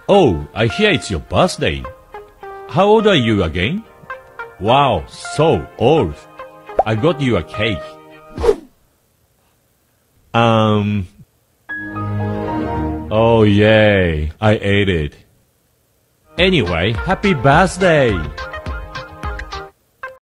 Oh, I hear it's your birthday. How old are you again? Wow, so old. I got you a cake. Oh yay, I ate it. Anyway, happy birthday!